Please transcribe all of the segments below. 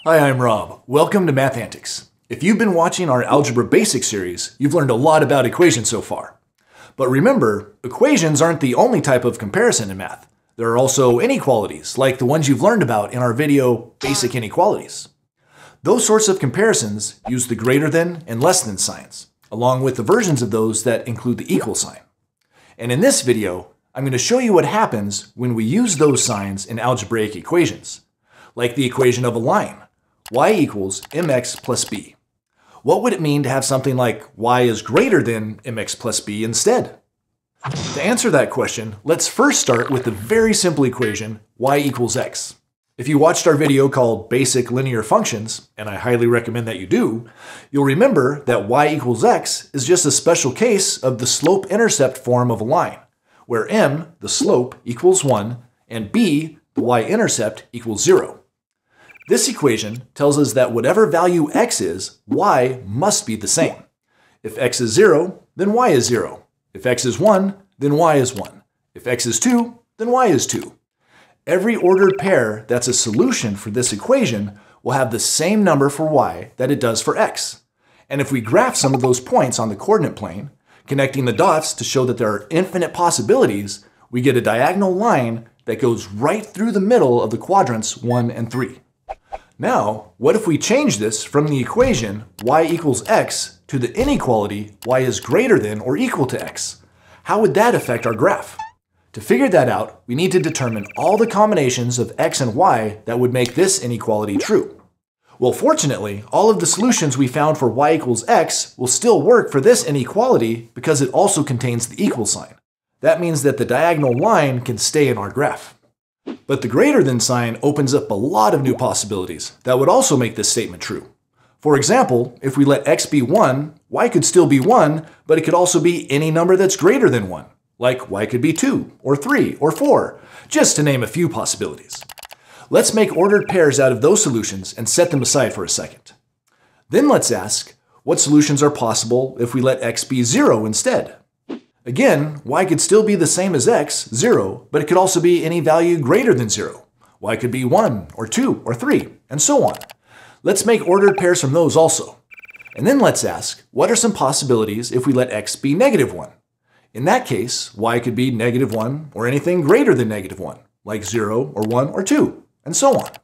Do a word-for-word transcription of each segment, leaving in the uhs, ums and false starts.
Hi, I'm Rob. Welcome to Math Antics. If you've been watching our Algebra Basics series, you've learned a lot about equations so far. But remember, equations aren't the only type of comparison in math. There are also inequalities, like the ones you've learned about in our video, Basic Inequalities. Those sorts of comparisons use the greater than and less than signs, along with the versions of those that include the equal sign. And in this video, I'm going to show you what happens when we use those signs in algebraic equations, like the equation of a line, y equals mx plus b. What would it mean to have something like y is greater than mx plus b instead? To answer that question, let's first start with the very simple equation y equals x. If you watched our video called Basic Linear Functions, and I highly recommend that you do, you'll remember that y equals x is just a special case of the slope-intercept form of a line, where m, the slope, equals one, and b, the y-intercept, equals zero. This equation tells us that whatever value x is, y must be the same. If x is zero, then y is zero. If x is one, then y is one. If x is two, then y is two. Every ordered pair that's a solution for this equation will have the same number for y that it does for x. And if we graph some of those points on the coordinate plane, connecting the dots to show that there are infinite possibilities, we get a diagonal line that goes right through the middle of the quadrants one and three. Now, what if we change this from the equation y equals x to the inequality y is greater than or equal to x? How would that affect our graph? To figure that out, we need to determine all the combinations of x and y that would make this inequality true. Well, fortunately, all of the solutions we found for y equals x will still work for this inequality because it also contains the equal sign. That means that the diagonal line can stay in our graph. But the greater than sign opens up a lot of new possibilities that would also make this statement true. For example, if we let x be one, y could still be one, but it could also be any number that's greater than one, like y could be two, or three, or four, just to name a few possibilities. Let's make ordered pairs out of those solutions and set them aside for a second. Then let's ask, what solutions are possible if we let x be zero instead? Again, y could still be the same as x, zero, but it could also be any value greater than zero. Y could be one, or two, or three, and so on. Let's make ordered pairs from those also. And then let's ask, what are some possibilities if we let x be negative one? In that case, y could be negative one, or anything greater than negative one, like zero, or one, or two, and so on.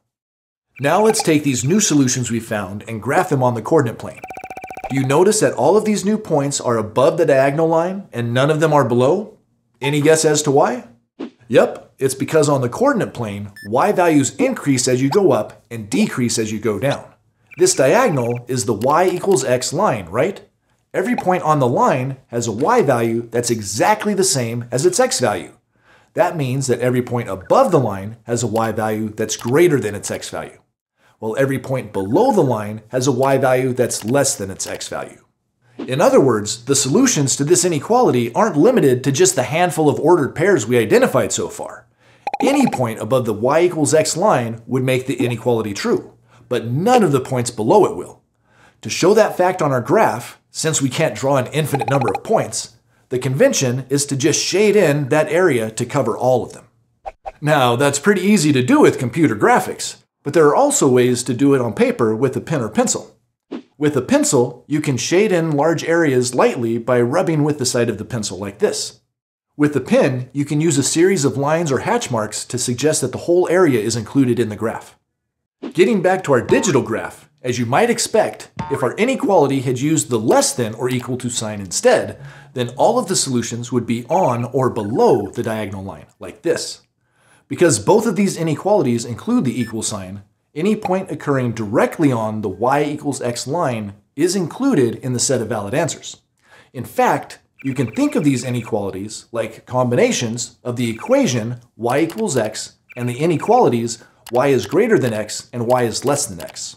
Now let's take these new solutions we found and graph them on the coordinate plane. Do you notice that all of these new points are above the diagonal line and none of them are below? Any guess as to why? Yep, it's because on the coordinate plane, y values increase as you go up and decrease as you go down. This diagonal is the y equals x line, right? Every point on the line has a y value that's exactly the same as its x value. That means that every point above the line has a y value that's greater than its x value, while every point below the line has a y value that's less than its x value. In other words, the solutions to this inequality aren't limited to just the handful of ordered pairs we identified so far. Any point above the y equals x line would make the inequality true, but none of the points below it will. To show that fact on our graph, since we can't draw an infinite number of points, the convention is to just shade in that area to cover all of them. Now, that's pretty easy to do with computer graphics, but there are also ways to do it on paper with a pen or pencil. With a pencil, you can shade in large areas lightly by rubbing with the side of the pencil like this. With the pen, you can use a series of lines or hatch marks to suggest that the whole area is included in the graph. Getting back to our digital graph, as you might expect, if our inequality had used the less than or equal to sign instead, then all of the solutions would be on or below the diagonal line, like this. Because both of these inequalities include the equal sign, any point occurring directly on the y equals x line is included in the set of valid answers. In fact, you can think of these inequalities like combinations of the equation y equals x and the inequalities y is greater than x and y is less than x.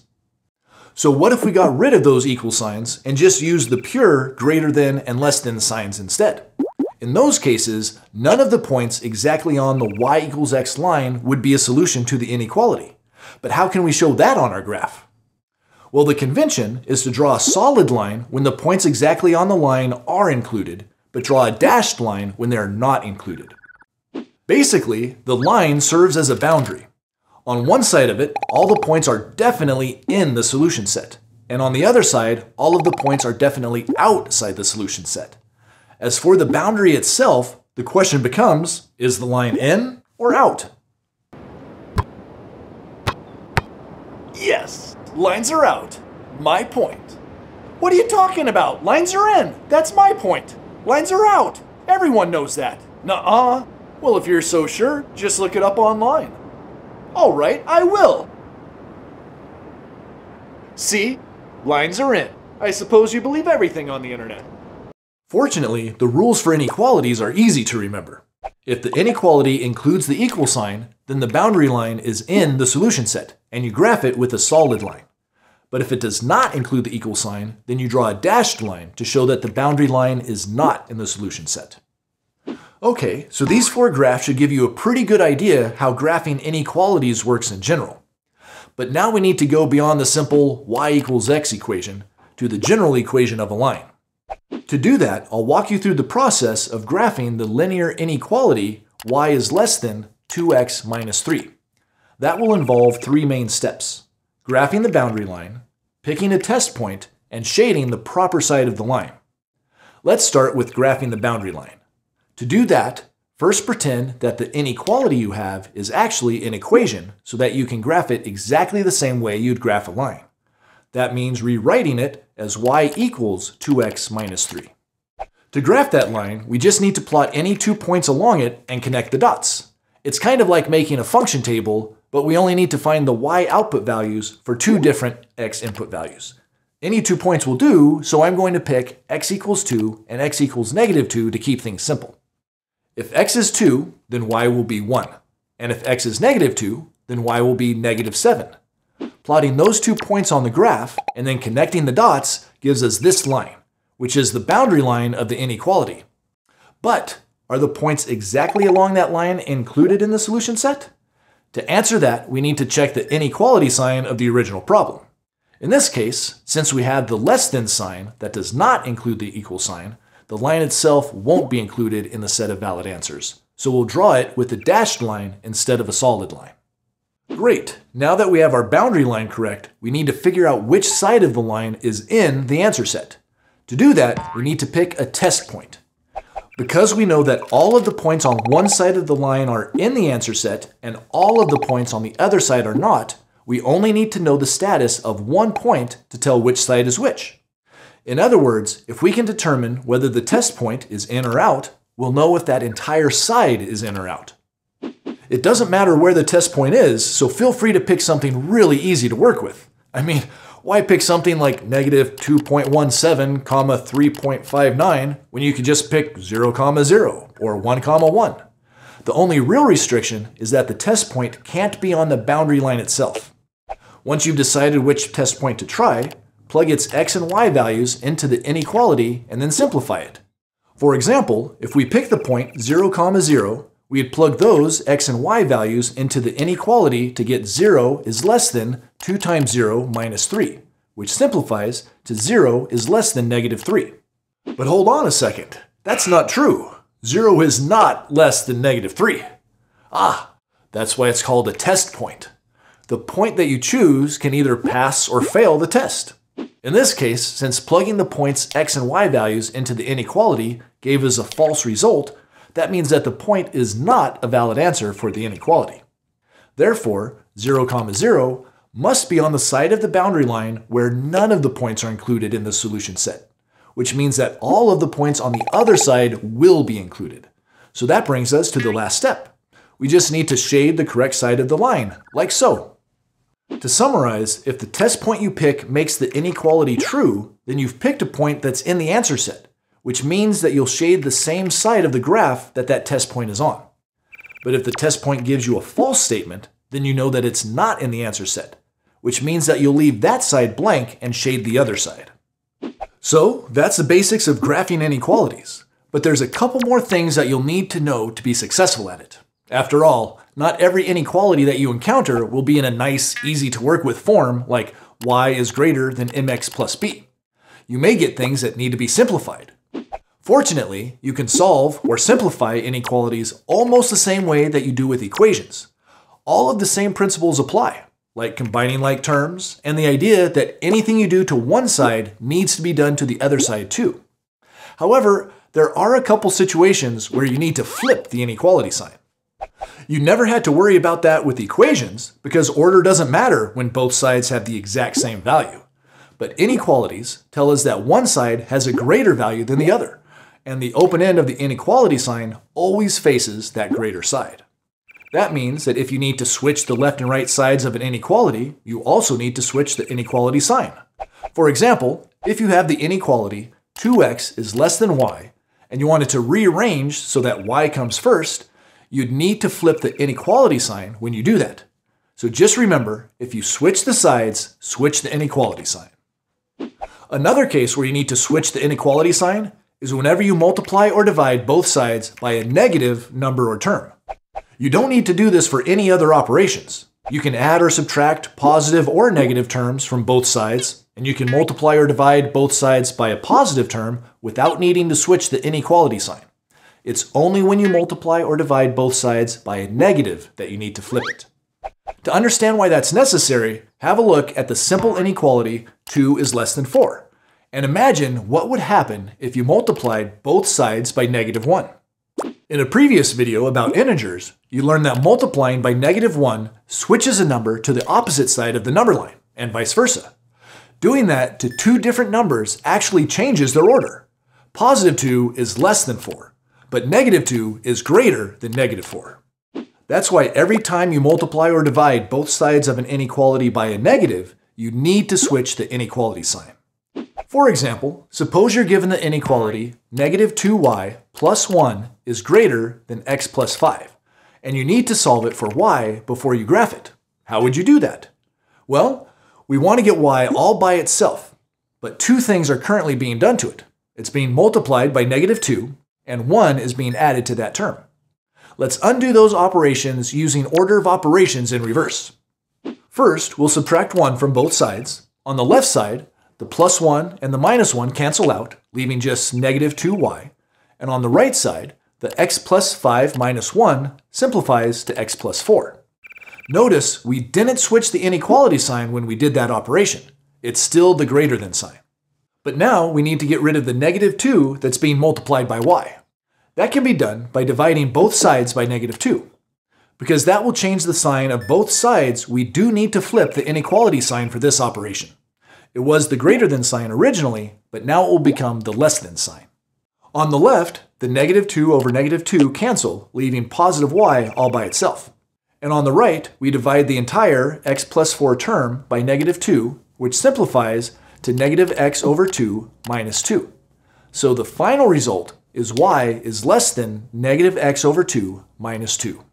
So what if we got rid of those equal signs and just used the pure greater than and less than signs instead? In those cases, none of the points exactly on the y equals x line would be a solution to the inequality. But how can we show that on our graph? Well, the convention is to draw a solid line when the points exactly on the line are included, but draw a dashed line when they are not included. Basically, the line serves as a boundary. On one side of it, all the points are definitely in the solution set. And on the other side, all of the points are definitely outside the solution set. As for the boundary itself, the question becomes, is the line in or out? Yes, lines are out. My point. What are you talking about? Lines are in. That's my point. Lines are out. Everyone knows that. Nuh-uh. Well, if you're so sure, just look it up online. All right, I will. See? Lines are in. I suppose you believe everything on the internet. Fortunately, the rules for inequalities are easy to remember. If the inequality includes the equal sign, then the boundary line is in the solution set, and you graph it with a solid line. But if it does not include the equal sign, then you draw a dashed line to show that the boundary line is not in the solution set. Okay, so these four graphs should give you a pretty good idea how graphing inequalities works in general. But now we need to go beyond the simple y equals x equation to the general equation of a line. To do that, I'll walk you through the process of graphing the linear inequality y is less than two x minus three. That will involve three main steps: graphing the boundary line, picking a test point, and shading the proper side of the line. Let's start with graphing the boundary line. To do that, first pretend that the inequality you have is actually an equation so that you can graph it exactly the same way you'd graph a line. That means rewriting it as y equals two x minus three. To graph that line, we just need to plot any two points along it and connect the dots. It's kind of like making a function table, but we only need to find the y output values for two different x input values. Any two points will do, so I'm going to pick x equals two and x equals negative two to keep things simple. If x is two, then y will be one. And if x is negative two, then y will be negative seven. Plotting those two points on the graph and then connecting the dots gives us this line, which is the boundary line of the inequality. But are the points exactly along that line included in the solution set? To answer that, we need to check the inequality sign of the original problem. In this case, since we have the less than sign that does not include the equal sign, the line itself won't be included in the set of valid answers. So we'll draw it with a dashed line instead of a solid line. Great, now that we have our boundary line correct, we need to figure out which side of the line is in the answer set. To do that, we need to pick a test point. Because we know that all of the points on one side of the line are in the answer set and all of the points on the other side are not, we only need to know the status of one point to tell which side is which. In other words, if we can determine whether the test point is in or out, we'll know if that entire side is in or out. It doesn't matter where the test point is, so feel free to pick something really easy to work with. I mean, why pick something like negative two point one seven, three point five nine when you could just pick zero, zero or one, one? The only real restriction is that the test point can't be on the boundary line itself. Once you've decided which test point to try, plug its x and y values into the inequality and then simplify it. For example, if we pick the point zero, zero, we'd plug those x and y values into the inequality to get zero is less than two times zero minus three, which simplifies to zero is less than negative three. But hold on a second, that's not true. zero is not less than negative three. Ah, that's why it's called a test point. The point that you choose can either pass or fail the test. In this case, since plugging the points x and y values into the inequality gave us a false result, that means that the point is not a valid answer for the inequality. Therefore, zero, zero must be on the side of the boundary line where none of the points are included in the solution set, which means that all of the points on the other side will be included. So that brings us to the last step. We just need to shade the correct side of the line, like so. To summarize, if the test point you pick makes the inequality true, then you've picked a point that's in the answer set, which means that you'll shade the same side of the graph that that test point is on. But if the test point gives you a false statement, then you know that it's not in the answer set, which means that you'll leave that side blank and shade the other side. So that's the basics of graphing inequalities, but there's a couple more things that you'll need to know to be successful at it. After all, not every inequality that you encounter will be in a nice, easy to work with form like y is greater than mx plus b. You may get things that need to be simplified. Fortunately, you can solve or simplify inequalities almost the same way that you do with equations. all of the same principles apply, like combining like terms and the idea that anything you do to one side needs to be done to the other side too. However, there are a couple situations where you need to flip the inequality sign. You never had to worry about that with equations because order doesn't matter when both sides have the exact same value. But inequalities tell us that one side has a greater value than the other, and the open end of the inequality sign always faces that greater side. That means that if you need to switch the left and right sides of an inequality, you also need to switch the inequality sign. For example, if you have the inequality two x is less than y, and you wanted to rearrange so that y comes first, you'd need to flip the inequality sign when you do that. So just remember, if you switch the sides, switch the inequality sign. Another case where you need to switch the inequality sign is whenever you multiply or divide both sides by a negative number or term. You don't need to do this for any other operations. You can add or subtract positive or negative terms from both sides, and you can multiply or divide both sides by a positive term without needing to switch the inequality sign. It's only when you multiply or divide both sides by a negative that you need to flip it. To understand why that's necessary, have a look at the simple inequality two is less than four, and imagine what would happen if you multiplied both sides by negative one. In a previous video about integers, you learned that multiplying by negative one switches a number to the opposite side of the number line, and vice versa. Doing that to two different numbers actually changes their order. Positive two is less than four, but negative two is greater than negative four. That's why every time you multiply or divide both sides of an inequality by a negative, you need to switch the inequality sign. For example, suppose you're given the inequality negative two y plus one is greater than x plus five, and you need to solve it for y before you graph it. How would you do that? Well, we want to get y all by itself, but two things are currently being done to it. It's being multiplied by negative two, and one is being added to that term. Let's undo those operations using order of operations in reverse. First, we'll subtract one from both sides. On the left side, the plus one and the minus one cancel out, leaving just negative two y. And on the right side, the x plus five minus one simplifies to x plus four. Notice we didn't switch the inequality sign when we did that operation. It's still the greater than sign. But now we need to get rid of the negative two that's being multiplied by y. That can be done by dividing both sides by negative two. Because that will change the sign of both sides, we do need to flip the inequality sign for this operation. It was the greater than sign originally, but now it will become the less than sign. On the left, the negative two over negative two cancel, leaving positive y all by itself. And on the right, we divide the entire x plus four term by negative two, which simplifies to negative x over two minus two. So the final result is y is less than negative x over two minus two.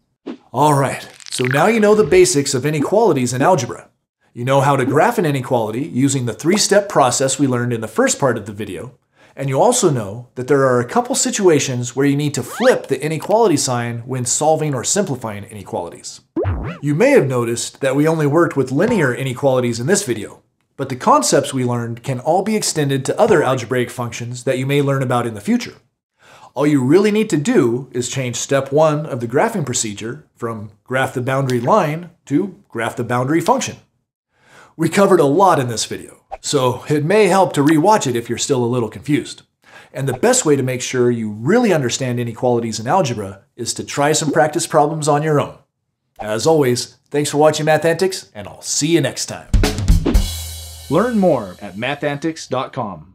Alright, so now you know the basics of inequalities in algebra. You know how to graph an inequality using the three-step process we learned in the first part of the video, and you also know that there are a couple situations where you need to flip the inequality sign when solving or simplifying inequalities. You may have noticed that we only worked with linear inequalities in this video, but the concepts we learned can all be extended to other algebraic functions that you may learn about in the future. All you really need to do is change step one of the graphing procedure from graph the boundary line to graph the boundary function. We covered a lot in this video, so it may help to rewatch it if you're still a little confused. And the best way to make sure you really understand inequalities in algebra is to try some practice problems on your own. As always, thanks for watching Math Antics, and I'll see you next time. Learn more at math antics dot com.